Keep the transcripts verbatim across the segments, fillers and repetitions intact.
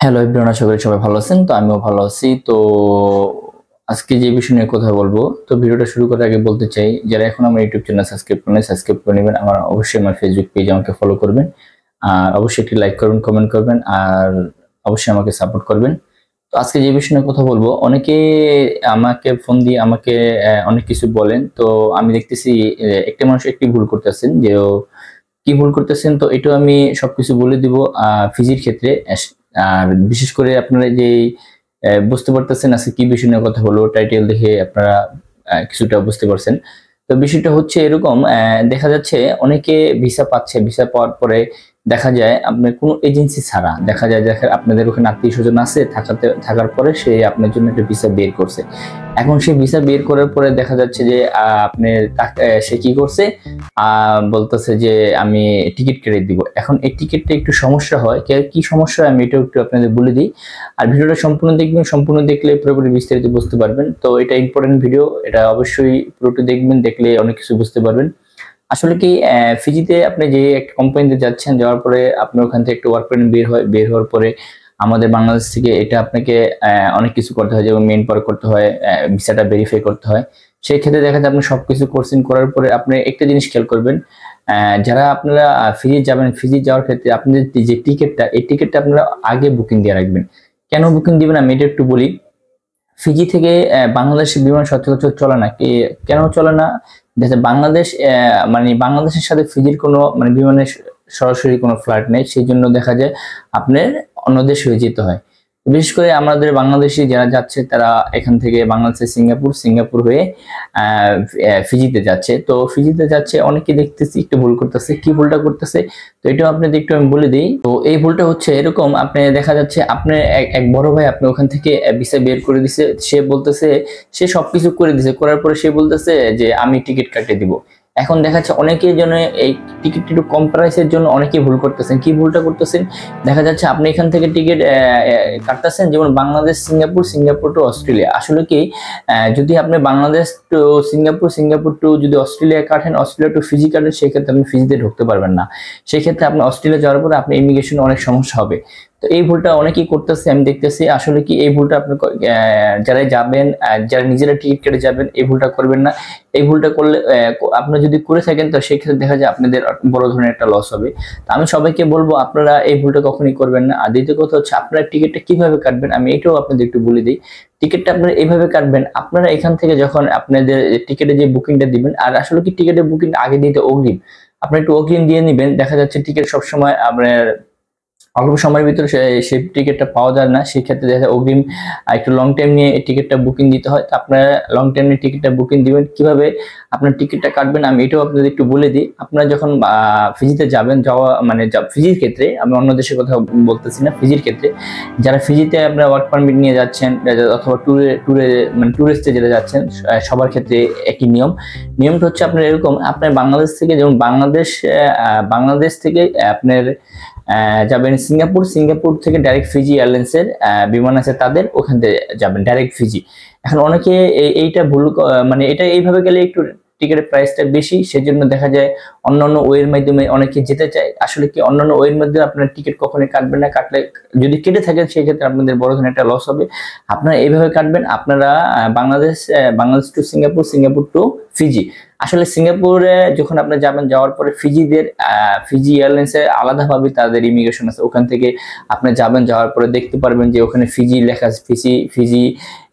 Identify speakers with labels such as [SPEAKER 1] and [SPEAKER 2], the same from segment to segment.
[SPEAKER 1] Hello everyone, আশা করি সবাই ভালো আছেন। তো আমিও ভালো আছি। তো আজকে যে বিষয় নিয়ে কথা বলবো, তো ভিডিওটা শুরু করার আগে বলতে চাই, যারা এখন আমার ইউটিউব চ্যানেল সাবস্ক্রাইব করেন সাবস্ক্রাইব করে নেবেন। আমার অবশ্যই আমার ফেসবুক পেজ আমাকে ফলো করবেন, আর অবশ্যই একটি লাইক করবেন, কমেন্ট করবেন, আর অবশ্যই আমাকে সাপোর্ট করবেন। তো আজকে যে বিষয় নিয়ে কথা বলবো, অনেকে আমাকে ফোন দিয়ে আমাকে অনেক কিছু বলেন। তো আমি দেখতেছি একটা মানুষ একটি ভুল করতেছেন, যে কি ভুল করতেছেন। তো এটাও আমি সবকিছু বলে দিব ফিজির ক্ষেত্রে। আর বিশেষ করে আপনারা যে বুঝতে পারতেছেন আজকে কি বিষয় নিয়ে কথা হলো, টাইটেল দেখে আপনারা কিছুটা বুঝতে পারছেন। তো বিষয়টা হচ্ছে এরকম, দেখা যাচ্ছে অনেকে ভিসা পাচ্ছে, ভিসা পাওয়ার পরে দেখা যায় আপনার কোনো এজেন্সি ছাড়া, দেখা যায় দেখা আপনাদের ওখানে আত্মীয় স্বজন আছে, থাকাতে থাকার পরে সে আপনার জন্য একটা ভিসা বের করছে। এখন সে ভিসা বের করার পরে দেখা যাচ্ছে যে আপনি সে কি করছে, বলতেছে যে আমি টিকিট কেটে দিব। এখন এই টিকিটটা একটু সমস্যা হয়, কি সমস্যা হয় আমি এটাও একটু আপনাদের বলে দিই। আর ভিডিওটা সম্পূর্ণ দেখবেন, সম্পূর্ণ দেখলে পুরোপুরি বিস্তারিত বুঝতে পারবেন। তো এটা ইম্পর্টেন্ট ভিডিও, এটা অবশ্যই পুরোটা দেখবেন, দেখলে অনেক কিছু বুঝতে পারবেন। আসলে কি ফিজিতে আপনি যে একটা কোম্পানিতে যাচ্ছেন, যাওয়ার পরে আপনার ওখান থেকে একটা ওয়ার্ক পারমিট বের হয়, বের হওয়ার পরে আমাদের বাংলাদেশ থেকে এটা আপনাকে অনেক কিছু করতে হয়, যেমন মেইন পাওয়ার করতে হয়, ভিসাটা ভেরিফাই করতে হয়। সেই ক্ষেত্রে দেখা যায় আপনি সবকিছু কোর্সিং করার পরে আপনি একটা জিনিস খেয়াল করবেন, যারা আপনারা ফিজি যাবেন, ফিজি যাওয়ার ক্ষেত্রে আপনাদের যে টিকিটটা, এই টিকিটটা আপনারা আগে বুকিং দিয়ে রাখবেন। কেন বুকিং দিবেন আমি এটা একটু বলি। ফিজি থেকে বাংলাদেশের বিমান সচরাচর চলে না। কেন চলে না? দেখেন বাংলাদেশ মানে বাংলাদেশের সাথে ফিজির কোনো মানে বিমানের সরাসরি কোনো ফ্লাইট নেই, সেই জন্য দেখা যায় আপনার অন্য দেশ হয়ে যেতে হয়। বিশেষ করে আমাদের বাংলাদেশি যারা যাচ্ছে তারা এখান থেকে বাংলাদেশে সিঙ্গাপুর, সিঙ্গাপুর হয়ে ফিজিতে যাচ্ছে। তো ফিজিতে যাচ্ছে অনেকে দেখতেছি একটু ভুল করতেছে। কি ভুলটা করতেছে তো এটাও আপনাদের একটু আমি বলে দিই। তো এই ভুলটা হচ্ছে এরকম, আপনি দেখা যাচ্ছে আপনার এক বড় ভাই আপনি ওখান থেকে ভিসা বের করে দিছে, সে বলতেছে সে সবকিছু করে দিছে, করার পরে সে বলতেছে যে আমি টিকিট কাটিয়ে দিব। এখন দেখা যাচ্ছে অনেকের জন্য এই টিকিট একটু কম প্রাইসের জন্য অনেকেই ভুল করতেছেন। কি ভুলটা করতেছেন? দেখা যাচ্ছে আপনি এখান থেকে টিকিট কাটতেছেন, যেমন Bangladesh Singapore, Singapore to Australia. আসলে কি যদি আপনি Bangladesh to Singapore, Singapore to যদি অস্ট্রেলিয়া কাটেন, অস্ট্রেলিয়া টু ফিজি কাটেন, সেক্ষেত্রে আপনি ফিজিতে ঢুকতে পারবেন না। সেক্ষেত্রে আপনি অস্ট্রেলিয়া যাওয়ার পরে আপনি ইমিগ্রেশনে অনেক সমস্যা হবে। তো এই ভুলটা অনেকেই করতেছে, আমি দেখতেছি। আসলে কি এই ভুলটা আপনি যারা যাবেন, যারা নিজেরা টিকিট কেটে যাবেন, এই ভুলটা করবেন না। এই ভুলটা করলে আপনি যদি করে থাকেন তো সেক্ষেত্রে দেখা যায় আপনাদের বড় ধরনের একটা লস হবে। তো আমি সবাইকে বলবো আপনারা এই ভুলটা কখনোই করবেন না। আর দ্বিতীয় কথা হচ্ছে আপনারা টিকিটটা কিভাবে কাটবেন আমি এটাও আপনাদের একটু বলে দিই। টিকিটটা আপনারা এইভাবে কাটবেন, আপনারা এখান থেকে যখন আপনাদের টিকিটের যে বুকিংটা দিবেন, আর আসলে কি টিকিটের বুকিং আগে দিতে অগ্রিম, আপনি একটু অগ্রিম দিয়ে নেবেন। দেখা যাচ্ছে টিকিট সবসময় আপনার অল্প সময়ের ভিতরে সেই টিকিটটা পাওয়া যায় না, সেক্ষেত্রে দেখা যায় অগ্রিম একটু লং টাইম নিয়ে টিকিটটা বুকিং দিতে হয়। তো আপনারা লং টাইম নিয়ে টিকিটটা বুকিং দিবেন। কিভাবে আপনার টিকিটটা কাটবেন আমি এটাও আপনাদের একটু বলে দিই। আপনারা যখন ফিজিতে যাবেন, যাওয়া মানে ফিজির ক্ষেত্রে, আমি অন্য দেশের কথা বলতেছি না, ফিজির ক্ষেত্রে যারা ফিজিতে আপনারা ওয়ার্ক পারমিট নিয়ে যাচ্ছেন অথবা ট্যুরে ট্যুরে মানে ট্যুরিস্টে যারা যাচ্ছেন, সবার ক্ষেত্রে একই নিয়ম। নিয়মটা হচ্ছে আপনার এরকম, আপনার বাংলাদেশ থেকে, যেমন বাংলাদেশ বাংলাদেশ থেকে আপনার যাবেন সিঙ্গাপুর, সিঙ্গাপুর থেকে ডাইরেক্ট ফিজি এয়ারলাইন্সের বিমান আছে তাদের, ওখান থেকে যাবেন ডাইরেক্ট ফিজি। এখন অনেকে এইটা ভুল মানে এটা এইভাবে গেলে একটু টিকিটের প্রাইসটা বেশি, সেজন্য দেখা যায় অন্যান্য ওয়ের মাধ্যমে অনেকে যেতে চায়। আসলে কি অন্যান্য ওয়ের মাধ্যমে আপনার টিকিট কখনোই কাটবেন না। কাটলে যদি কেটে থাকেন সেক্ষেত্রে আপনাদের বড় ধরনের একটা লস হবে। আপনারা এইভাবে কাটবেন, আপনারা Bangladesh Bangladesh to Singapore, Singapore to Fiji. আসলে সিঙ্গাপুরে যখন আপনি যাবেন, যাওয়ার পরে ফিজিদের ফিজি এয়ারলাইন্সে আলাদাভাবে তাদের ইমিগ্রেশন আছে, ওখান থেকে আপনি যাবেন, যাওয়ার পরে দেখতে পারবেন যে ওখানে ফিজি লেখা আছে। ফিজি ফিজি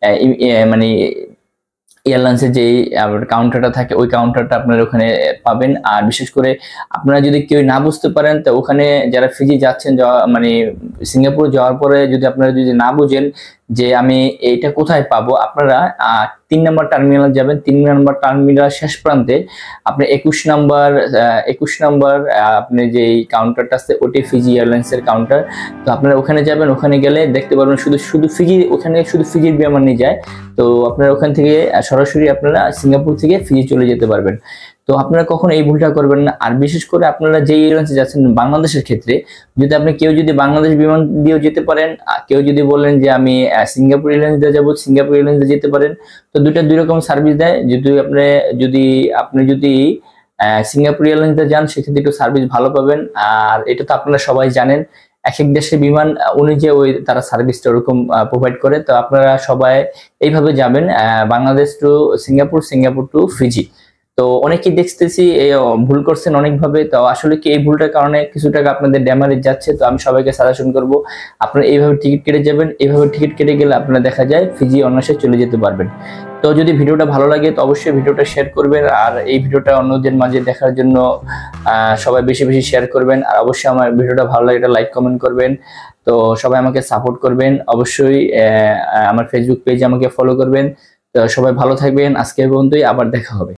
[SPEAKER 1] মানে এয়ারলাইন্সের যে কাউন্টারটা থাকে, ওই কাউন্টারটা আপনারা ওখানে পাবেন। আর বিশেষ করে আপনারা যদি কেউ না বুঝতে পারেন, তো ওখানে যারা ফিজি যাচ্ছেন, যাওয়া মানে সিঙ্গাপুর যাওয়ার পরে যদি আপনারা যদি না বুঝেন যে আমি এইটা কোথায় পাবো, আপনারা তিন নম্বর টার্মিনাল যাবেন। তিন নম্বর টার্মিনাল শেষ প্রান্তে আপনি একুশ নম্বর একুশ নম্বর আপনি যে কাউন্টারটা আছে ওটি ফিজি এয়ারলাইন্সের কাউন্টার। তো আপনারা ওখানে যাবেন, ওখানে গেলে দেখতে পারবেন শুধু শুধু ফিজি, ওখানে শুধু ফিজির বিমান নিয়ে যায়। তো আপনারা ওখান থেকে সরাসরি আপনারা সিঙ্গাপুর থেকে ফিজি চলে যেতে পারবেন। তো আপনারা কখনো এই ভুলটা করবেন না। আর বিশেষ করে আপনারা যে এয়ারলাইন্সে যাচ্ছেন বাংলাদেশের ক্ষেত্রে, যদি আপনি কেউ যদি বাংলাদেশ বিমান দিয়েও যেতে পারেন, কেউ যদি বলেন যে আমি সিঙ্গাপুর এয়ারলাইন্স দিয়ে যাবো, সিঙ্গাপুর এয়ারলাইন্স দিয়ে যেতে পারেন। তো দুইটা দুই রকম সার্ভিস দেয়। যদি আপনি যদি আপনি যদি সিঙ্গাপুর এয়ারলাইন্সে যান সেক্ষেত্রে একটু সার্ভিস ভালো পাবেন। আর এটা তো আপনারা সবাই জানেন, এক এক দেশের বিমান অনুযায়ী ওই তারা সার্ভিসটা ওরকম প্রোভাইড করে। তো আপনারা সবাই এইভাবে যাবেন Bangladesh to Singapore, Singapore to Fiji. তো অনেকেই দেখতেছি ভুল করছেন অনেকভাবে। তো আসলে কি এই ভুলটার কারণে কিছু টাকা আপনাদের ড্যামেজ যাচ্ছে। তো আমি সবাইকে সাজেশন করব আপনারা এইভাবে টিকিট কেটে যাবেন। এইভাবে টিকিট কেটে গেলে আপনারা দেখা যায় ফিজি অনায়াসে চলে যেতে পারবেন। তো যদি ভিডিওটা ভালো লাগে তো অবশ্যই ভিডিওটা শেয়ার করবেন, আর এই ভিডিওটা অন্যদের মাঝে দেখার জন্য সবাই বেশি বেশি শেয়ার করবেন। আর অবশ্যই আমার ভিডিওটা ভালো লাগে এটা লাইক কমেন্ট করবেন। তো সবাই আমাকে সাপোর্ট করবেন, অবশ্যই আমার ফেসবুক পেজে আমাকে ফলো করবেন। তো সবাই ভালো থাকবেন, আজকে পর্যন্তই, আবার দেখা হবে।